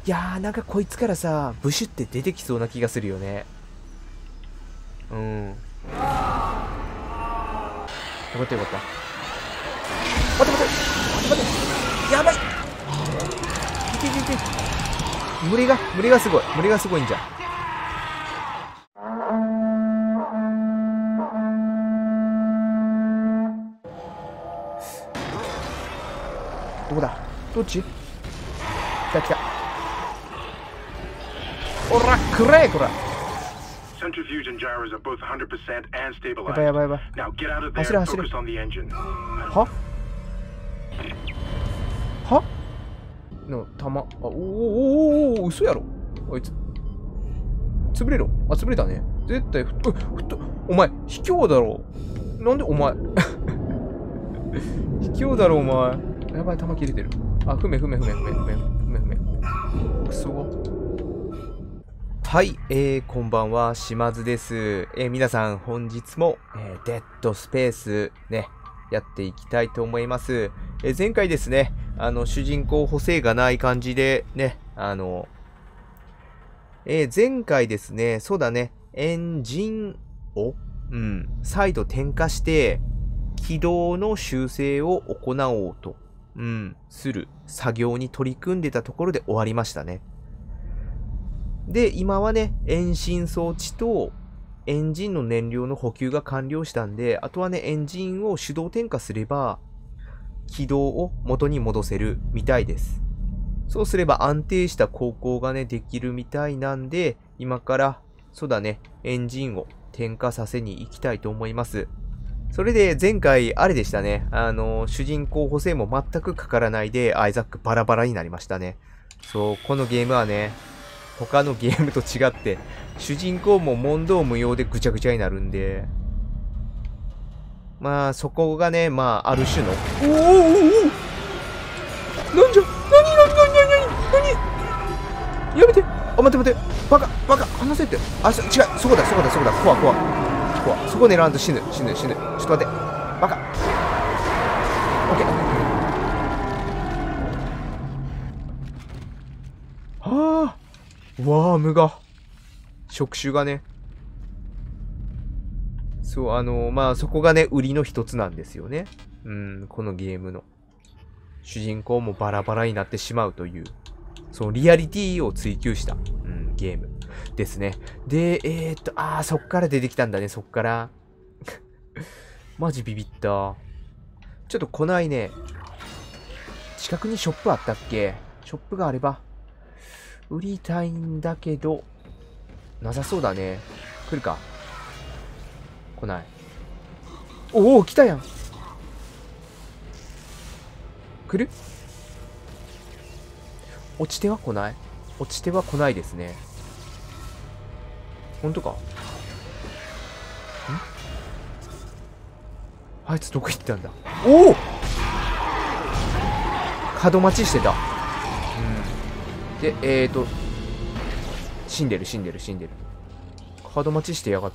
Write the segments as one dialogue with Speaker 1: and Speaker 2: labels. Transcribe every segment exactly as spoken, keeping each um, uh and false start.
Speaker 1: いやー、なんかこいつからさ、ブシュって出てきそうな気がするよね。うん。よかったよかった。待って待って待って、やばい。いけいけいけ。無理が、無理がすごい。無理がすごいんじゃん。どこだ、どっち。来た来た。おら、くれこら。やばいやばいやばい。走れ走れ。ははの弾、あ、おーおーおーおー、嘘やろあいつ。潰れろ。あ、潰れたね。絶対ふっと、ふっと、お前卑怯だろ。なんでお前卑怯だろお前。やばい、弾切れてる。あ、ふめふめふめふめふめふめふめ。くそ。はい、えー、こんばんは、島津です。えー、皆さん、本日も、えー、デッドスペース、ね、やっていきたいと思います。えー、前回ですね、あの、主人公補正がない感じで、ね、あの、えー、前回ですね、そうだね、エンジンを、うん、再度点火して、軌道の修正を行おうと、うん、する作業に取り組んでたところで終わりましたね。で、今はね、エンジン装置とエンジンの燃料の補給が完了したんで、あとはね、エンジンを手動点火すれば、軌道を元に戻せるみたいです。そうすれば安定した航行がね、できるみたいなんで、今から、そうだね、エンジンを点火させに行きたいと思います。それで、前回、あれでしたね、あの、主人公補正も全くかからないで、アイザックバラバラになりましたね。そう、このゲームはね、他のゲームと違って、主人公も問答無用でぐちゃぐちゃになるんで、まあ、そこがね、まあ、ある種の、おおおおおなんじゃ、なになになになになにやめて、あ、待って待って、バカ、バカ、離せって、あ、そ違う、そこだ、そこだ、そこだ、こわ、こわ、こわ、そこ狙わんと死ぬ、死ぬ、死ぬ、ちょっと待って、バカ、オッケー、はあ、ワームが、触手がね、そう、あの、まあ、そこがね、売りの一つなんですよね。うん、このゲームの。主人公もバラバラになってしまうという、そのリアリティを追求した、うん、ゲームですね。で、えー、っと、あー、そっから出てきたんだね、そっから。マジビビった。ちょっと来ないね。近くにショップあったっけ？ショップがあれば、売りたいんだけど、なさそうだね。来るか。来ない。おお、来たやん。来る？落ちては来ない？落ちては来ないですね。ほんとか？ん？あいつどこ行ったんだ？おお！角待ちしてた。うん。で、えーと、死んでる死んでる死んでる。角待ちしてやがった。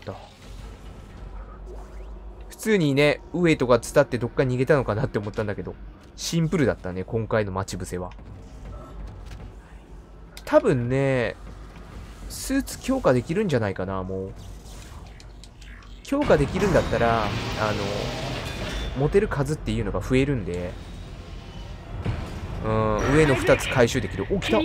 Speaker 1: 普通にね、上とか伝ってどっか逃げたのかなって思ったんだけど、シンプルだったね、今回の待ち伏せは。多分ね、スーツ強化できるんじゃないかな、もう。強化できるんだったら、あの、持てる数っていうのが増えるんで、うん、上のふたつ回収できる。お、来た。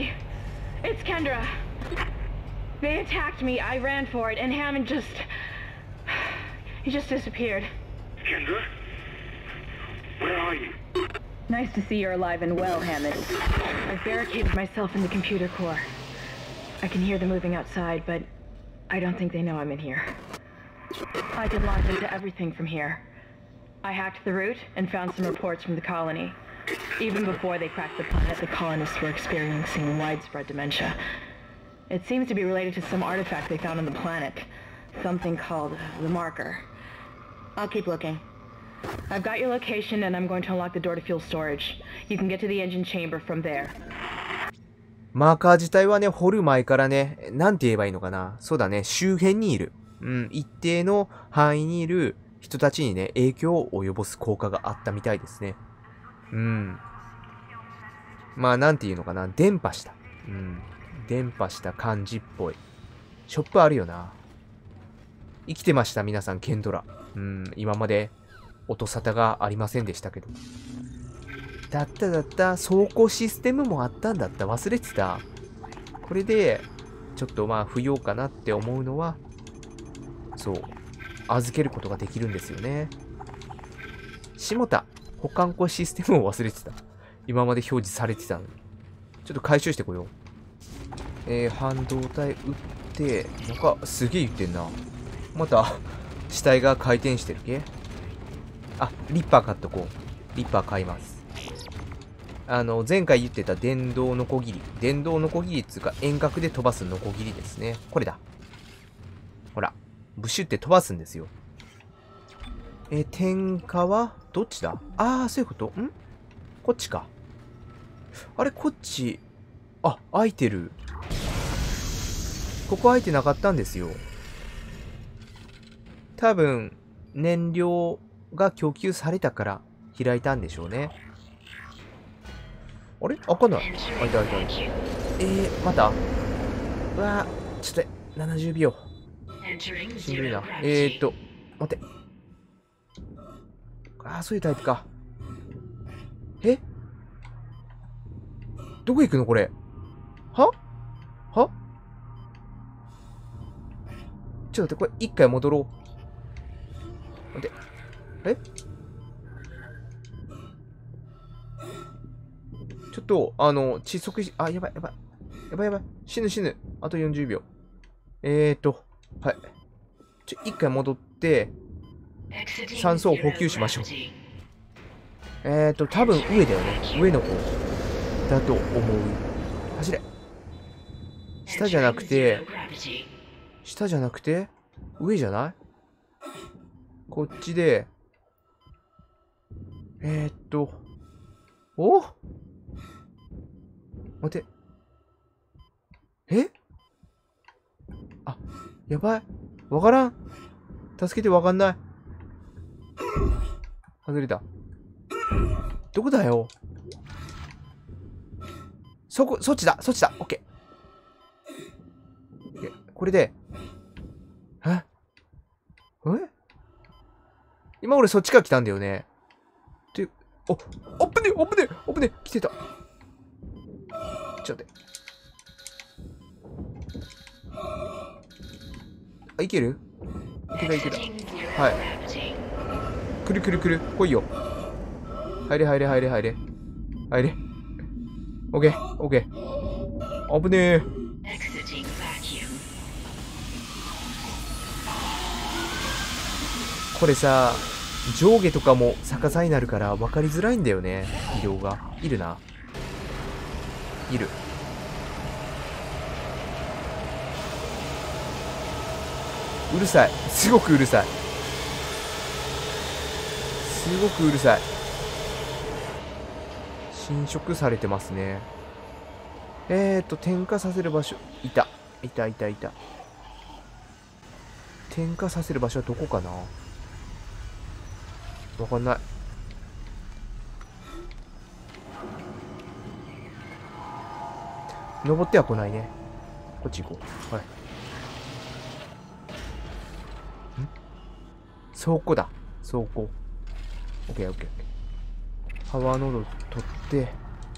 Speaker 2: They attacked me, I ran for it, and Hammond just... He just disappeared.
Speaker 3: Kendra? Where are you?
Speaker 2: Nice to see you're alive and well, Hammond. I've barricaded myself in the computer core. I can hear them moving outside, but I don't think they know I'm in here. I can launch into everything from here. I hacked the route and found some reports from the colony. Even before they cracked the planet, the colonists were experiencing widespread dementia. It seems to be related to some artifact they found on the planet. Something called the Marker. I'll keep looking. I've got your location and I'm going to unlock the door to fuel storage. You can get to the engine chamber from there.
Speaker 1: マーカー自体はね、掘る前からね、なんて言えばいいのかな。そうだね、周辺にいる。うん、一定の範囲にいる人たちにね、影響を及ぼす効果があったみたいですね。うん。まあ、なんて言うのかな、伝播した。 うん。伝播した感じっぽい。ショップあるよな。生きてました、皆さん、ケンドラ。うん、今まで音沙汰がありませんでしたけど。だっただった、走行システムもあったんだった。忘れてた。これで、ちょっとまあ不要かなって思うのは、そう、預けることができるんですよね。下田、保管庫システムを忘れてた。今まで表示されてたのに。ちょっと回収してこよう。えー、半導体打って、なんかすげえ言ってんな。また、死体が回転してるけ？あ、リッパー買っとこう。リッパー買います。あの、前回言ってた電動ノコギリ。電動ノコギリっつうか遠隔で飛ばすノコギリですね。これだ。ほら。ブシュって飛ばすんですよ。えー、点火はどっちだ？ああ、そういうこと？ん？こっちか。あれ、こっち。あ、開いてる。ここ開いてなかったんですよ。多分、燃料が供給されたから開いたんでしょうね。あれ？開かない。開いた開いた開いた。えー、また？うわー、ちょっと、ななじゅうびょう。しんどいな。えーっと、待って。ああ、そういうタイプか。え？どこ行くのこれ？は？は？ちょっと待って、これ一回戻ろう。待って。え？ちょっと、あの、窒息し、あ、やばいやばい。やばいやばい。死ぬ死ぬ。あとよんじゅうびょう。えーと、はい。ちょ、一回戻って、酸素を補給しましょう。えーと、多分上だよね。上の方だと思う。走れ。下じゃなくて、下じゃなくて、上じゃない？こっちで、えーっと、お？待って。え？あ、やばい。わからん。助けてわかんない。外れた。どこだよ。そこ、そっちだ、そっちだ。オッケー。これで、え？え？今俺そっちから来たんだよね。って、お、おっぶねおっぶねおっぶね来てた。ちょっと待って。あ、いける？いけたいけた。はい。くるくるくる。来いよ。入れ入れ入れ入れ。入れ。オッケー、オッケー。危ねえ。これさ、上下とかも逆さになるから分かりづらいんだよね。移動が。いるな。いる。うるさい。すごくうるさい。すごくうるさい。侵食されてますね。えーと、点火させる場所。いた。いたいたいた。点火させる場所はどこかな？わかんない。登っては来ないね。こっち行こう。はい。ん？倉庫だ。倉庫。オッケーオッケーオッケー。パワーノード取って。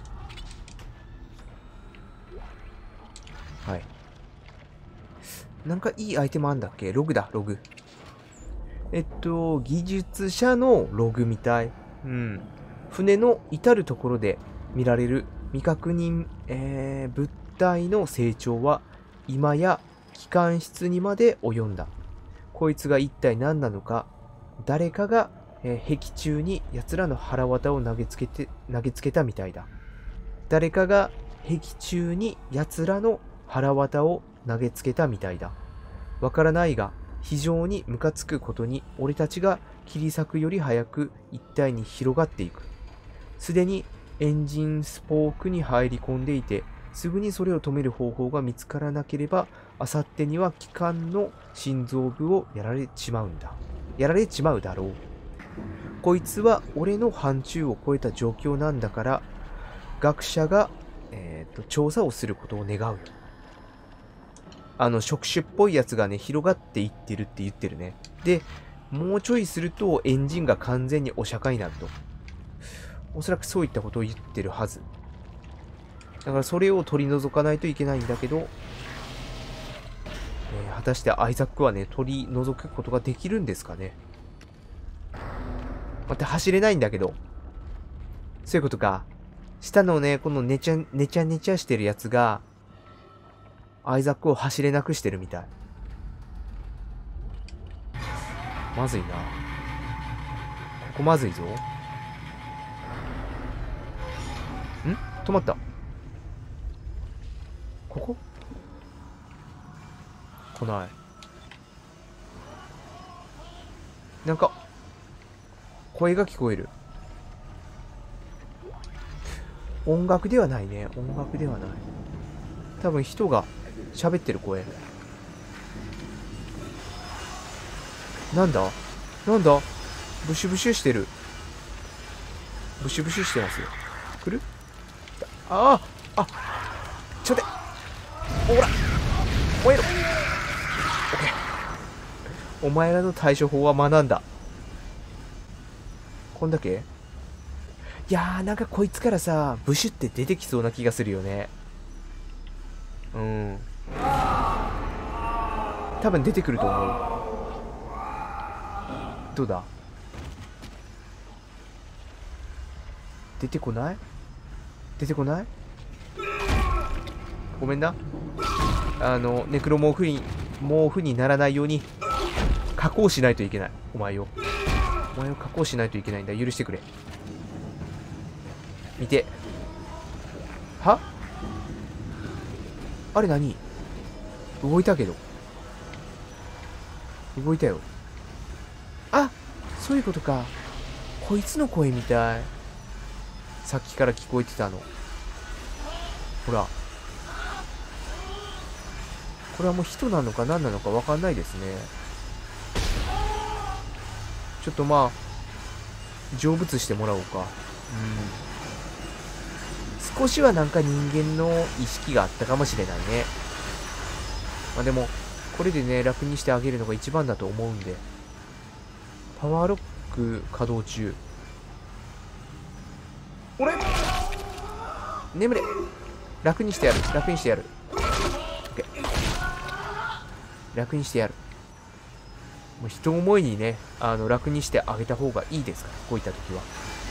Speaker 1: はい。なんかいいアイテムあんだっけ？ログだ、ログ。えっと、技術者のログみたい。うん。船の至るところで見られる未確認、えー、物体の成長は今や機関室にまで及んだ。こいつが一体何なのか、誰かが、えー、壁中に奴らの腹渡を投げつけて、投げつけたみたいだ。誰かが壁中に奴らの腹渡を投げつけたみたいだ。わからないが、非常にムカつくことに俺たちが切り裂くより早く一帯に広がっていく。すでにエンジンスポークに入り込んでいて、すぐにそれを止める方法が見つからなければ、あさってには機関の心臓部をやられちまうんだ。やられちまうだろう。こいつは俺の範疇を超えた状況なんだから、学者がえっと、調査をすることを願うよ。あの、触手っぽいやつがね、広がっていってるって言ってるね。で、もうちょいするとエンジンが完全にお釈迦になると。おそらくそういったことを言ってるはず。だからそれを取り除かないといけないんだけど、えー、果たしてアイザックはね、取り除くことができるんですかね。待って、走れないんだけど。そういうことか。下のね、このねちゃ、ねちゃねちゃしてるやつが、アイザックを走れなくしてるみたい。まずいな。ここまずいぞ。ん？止まった。ここ？来ない。なんか、声が聞こえる。音楽ではないね。音楽ではない。多分人が喋ってる声。なんだなんだブシュブシュしてる。ブシュブシュしてますよ。来る？あああちょっとほら燃えろ。オッケー。お前らの対処法は学んだ。こんだけ？いやー、なんかこいつからさ、ブシュって出てきそうな気がするよね。うん。多分出てくると思う。どうだ？出てこない？出てこない？ごめんな。あの、ネクロモーフに、毛布にならないように、加工しないといけない。お前を。お前を加工しないといけないんだ。許してくれ。見て。は？あれ何？動いたけど。動いたよ。あ、そういうことか。こいつの声みたい。さっきから聞こえてたの。ほら。これはもう人なのか何なのか分かんないですね。ちょっとまあ、成仏してもらおうか。うん。少しはなんか人間の意識があったかもしれないね。まあでも、これでね、楽にしてあげるのが一番だと思うんで。パワーロック稼働中。俺眠れ。楽にしてやる。楽にしてやる。OK。楽にしてやる。もう人思いにね、あの、楽にしてあげた方がいいですから、こういった時は。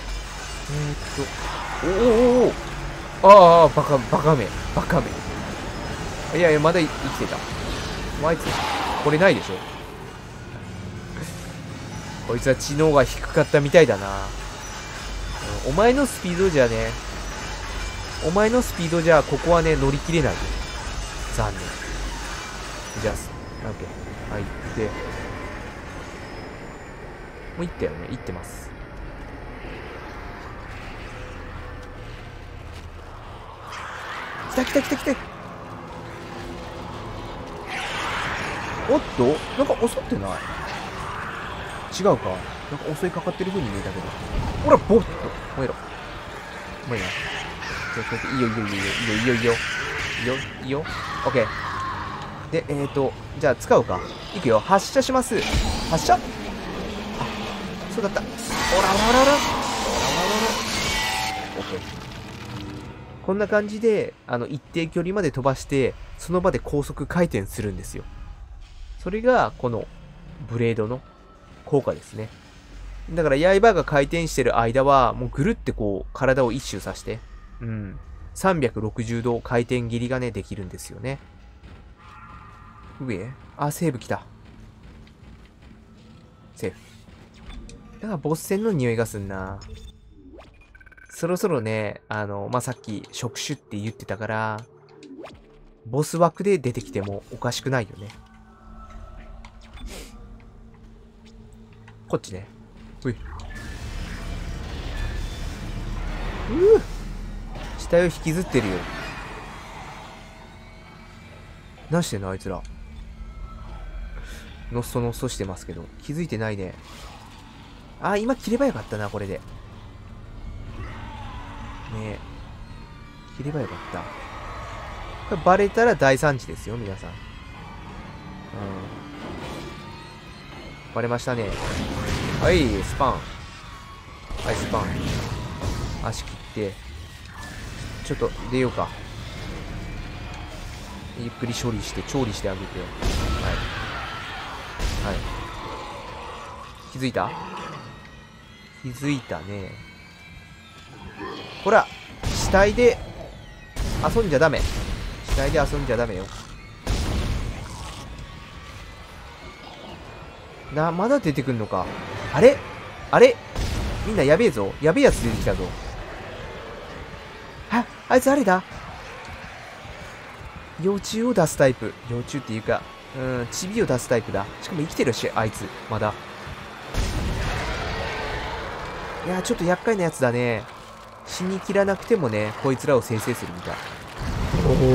Speaker 1: えーっと、おおおおああ、バカ、バカめ。バカめ。いやいや、まだ生きてた。あいつ、これないでしょ。こいつは知能が低かったみたいだな。お前のスピードじゃね、お前のスピードじゃ、ここはね、乗り切れないよ。残念。じゃあ、オッケー。はい、行って。もう行ったよね。行ってます。来た来た来た来た。おっとなんか襲ってない？違うか。なんか襲いかかってる風に見えたけど。ほら、ボッと燃えろ。燃えな。ちょっといいよいいよいいよいいよいいよいいよいいよいいよ。オッケー。で、えーと、じゃあ使うか。いくよ。発射します。発射。あ、そうだった。オラオラオラオラオラオラオラオッケー。こんな感じで、あの、一定距離まで飛ばして、その場で高速回転するんですよ。それが、この、ブレードの効果ですね。だから、刃が回転してる間は、もうぐるってこう、体を一周させて、うん。さんびゃくろくじゅうど回転切りがね、できるんですよね。上？あ、セーブ来た。セーフ。だから、ボス戦の匂いがすんな。そろそろね、あの、まあ、さっき、触手って言ってたから、ボス枠で出てきてもおかしくないよね。こっちね。うい。うぅ死体を引きずってるよ。何してんのあいつら。のっそのっそしてますけど。気づいてないね。あー、今切ればよかったな、これで。ねえ。 切ればよかった。これバレたら大惨事ですよ、皆さん。うん。バレましたね。はい、スパン。はい、スパン。足切って。ちょっと出ようか。ゆっくり処理して、調理してあげてよ。はい。はい。気づいた？気づいたね。ほら、死体で遊んじゃダメ。死体で遊んじゃダメよ。な、まだ出てくんのか。あれあれみんなやべえぞ。やべえやつ出てきたぞ。あ、あいつ誰だ？幼虫を出すタイプ。幼虫っていうか、うん、チビを出すタイプだ。しかも生きてるし、あいつ。まだ。いやー、ちょっと厄介なやつだね。死にきらなくてもね、こいつらを生成するみたい。おーって。おーって。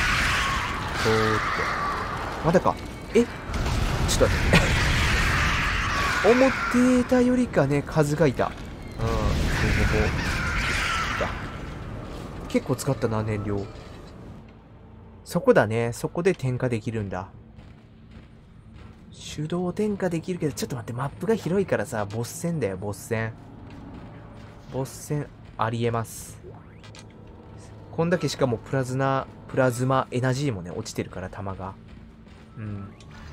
Speaker 1: まだか。えちょっと待って。思ってたよりかね、数がいた。うん、ここ、ここ。いた。結構使ったな、燃料。そこだね。そこで点火できるんだ。手動点火できるけど、ちょっと待って、マップが広いからさ、ボス戦だよ、ボス戦。ボス戦、ありえます。こんだけしかもプラズナ、プラズマエナジーもね、落ちてるから、弾が。うん。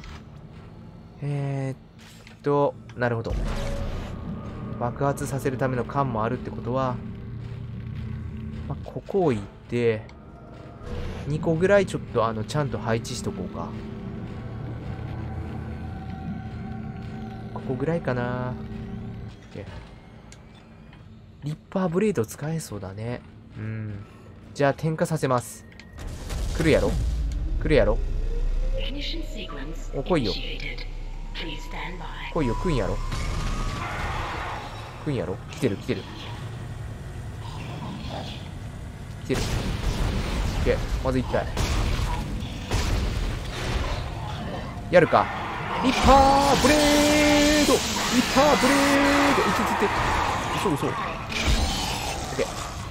Speaker 1: えーっと、なるほど。爆発させるための缶もあるってことは、まあ、ここを行って、にこぐらいちょっとあの、ちゃんと配置しとこうか。ここぐらいかな。リッパーブレード使えそうだね。うん。じゃあ点火させます。来るやろ？来るやろ？お、来いよ。来いよ、来んやろ？来んやろ？来てる、来てる。来てる。オッケー、まずいったい。やるか。リッパーブレード！リッパーブレード！いててて。嘘嘘。オッケー。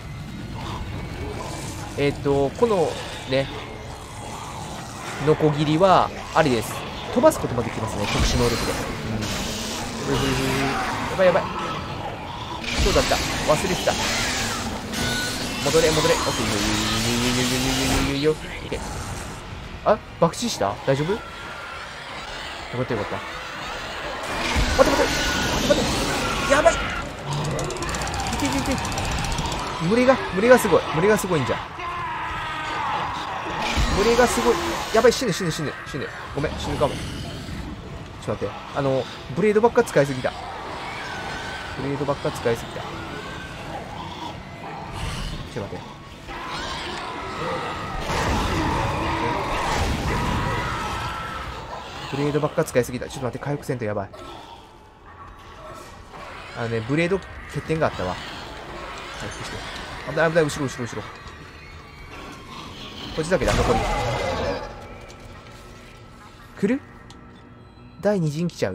Speaker 1: えっと、このね、ノコギリは、ありです。飛ばすこともできますね、特殊能力で。うん。やばいやばい。そうだった。忘れてた。戻れ戻れ。オッケー。いいよいいよいいよいいよいいよいいよ。オッケー。あ、爆死した？大丈夫？よかったよかった。待って待って待ってやばい。いけいけいけ。群れが、群れがすごい。群れがすごいんじゃん。群れがすごい。やばい、死ぬ死ぬ死ぬ死ぬ。ごめん、死ぬかも。ちょっと待って。あの、ブレードばっか使いすぎた。ブレードばっか使いすぎた。ちょっと待って。ブレードばっか使いすぎた。ちょっと待って、回復せんとやばい。あのね、ブレード欠点があったわ。回復して。危ない危ない、後ろ後ろ後ろ。こっちだけだ、残り。来る？第二陣来ちゃう？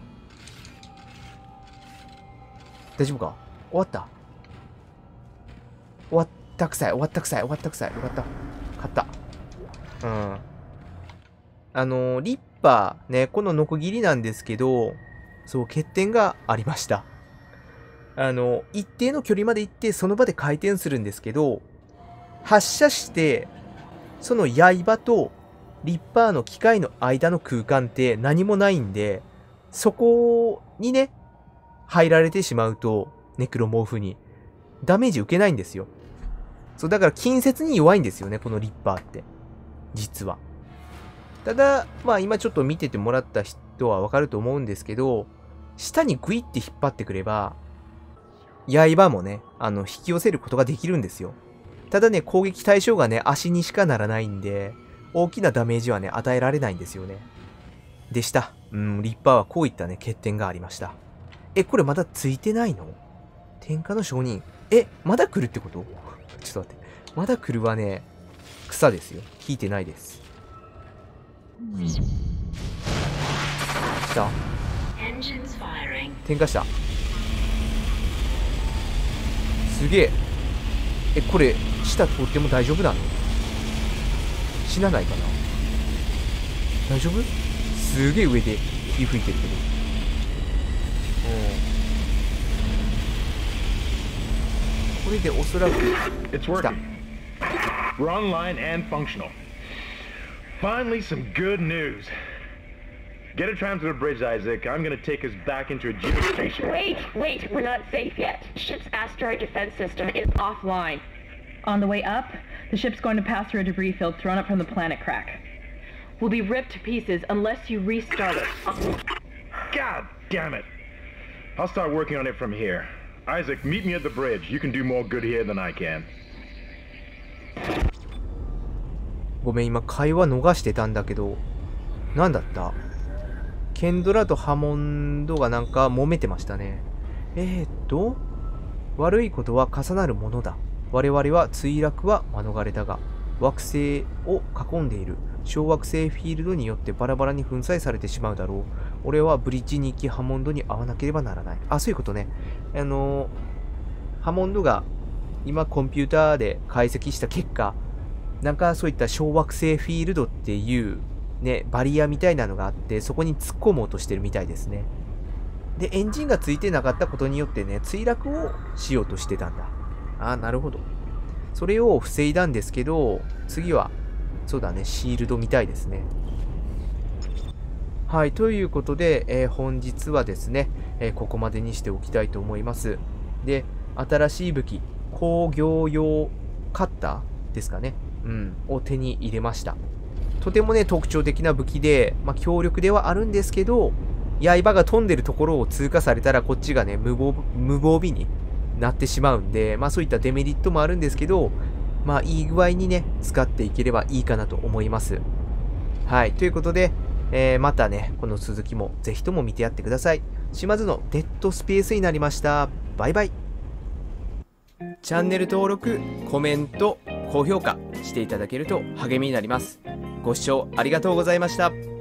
Speaker 1: 大丈夫か？終わった。終わったくさい、終わったくさい、終わったくさい。よかった。勝った。うん。あのー、リッパー、ね、このノコギリなんですけど、そう、欠点がありました。あの、一定の距離まで行って、その場で回転するんですけど、発射して、その刃とリッパーの機械の間の空間って何もないんで、そこにね、入られてしまうと、ネクロモーフに、ダメージ受けないんですよ。そう、だから近接に弱いんですよね、このリッパーって。実は。ただ、まあ今ちょっと見ててもらった人はわかると思うんですけど、下にグイって引っ張ってくれば、刃もね、あの、引き寄せることができるんですよ。ただね、攻撃対象がね、足にしかならないんで、大きなダメージはね、与えられないんですよね。でした。うん、リッパーはこういったね、欠点がありました。え、これまだついてないの？天下の証人。え、まだ来るってこと？ちょっと待って。まだ来るはね、草ですよ。聞いてないです。来た？点火した。すげえ。 え、これ下通っても大丈夫なの？死なないかな？大丈夫？すげえ上で火吹いてるけど。これでおそらく
Speaker 4: It's
Speaker 1: 来た。
Speaker 4: working. We're online and functional. Finally, some good news. Get a tram to the bridge, Isaac. I'm gonna take us back into a geostation.
Speaker 2: Wait, wait, we're not safe yet. Ship's asteroid defense system is offline. On the way up, the ship's going to pass through a debris field thrown up from the planet crack. We'll be ripped to pieces unless you restart it.
Speaker 4: God damn it. I'll start working on it from here. Isaac, meet me at the bridge. You can do more good here than I can.
Speaker 1: ごめん、今会話逃してたんだけど、なんだった？ケンドラとハモンドがなんか揉めてましたね。えーっと、悪いことは重なるものだ。我々は墜落は免れたが、惑星を囲んでいる小惑星フィールドによってバラバラに粉砕されてしまうだろう。俺はブリッジに行きハモンドに会わなければならない。あ、そういうことね。あのー、ハモンドが今コンピューターで解析した結果、なんかそういった小惑星フィールドっていうね、バリアみたいなのがあって、そこに突っ込もうとしてるみたいですね。で、エンジンがついてなかったことによってね、墜落をしようとしてたんだ。ああ、なるほど。それを防いだんですけど、次は、そうだね、シールドみたいですね。はい、ということで、えー、本日はですね、えー、ここまでにしておきたいと思います。で、新しい武器、工業用カッターですかね。うん、を手に入れました。とてもね、特徴的な武器で、まあ、強力ではあるんですけど、刃が飛んでるところを通過されたら、こっちがね、無防、無防備になってしまうんで、まあそういったデメリットもあるんですけど、まあいい具合にね、使っていければいいかなと思います。はい、ということで、えー、またね、この続きもぜひとも見てやってください。島津のデッドスペースになりました。バイバイ。チャンネル登録、コメント、高評価していただけると励みになります。ご視聴ありがとうございました。